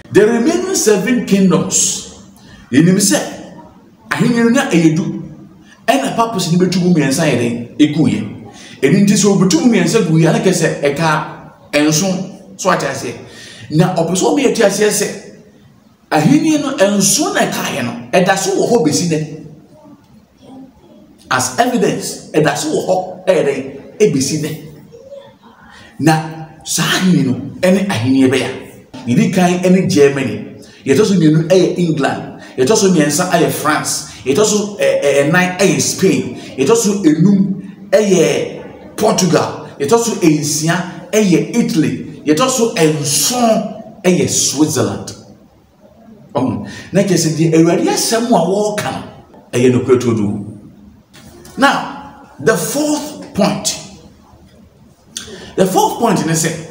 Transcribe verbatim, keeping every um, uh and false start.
The remaining seven kingdoms, you say, I hear na edu, and a purpose in between me and saying, Ekuye. And in this will between me and said, we are like I said, a car, and so, so what I say. Now, opposite me at say, I hear no, and soon I can, and that's all hope is in it. As evidence, and that's all hope, A B C. Now, Sahino, any Ahinia Bear. You didn't kind any Germany. It also knew a England. It also means a France. It also a nine a Spain. It also a num a Portugal. It also a Sia a Italy. It also a son a Switzerland. Um, next the area somewhere welcome a no to do. Now, the fourth point. The fourth point in the say.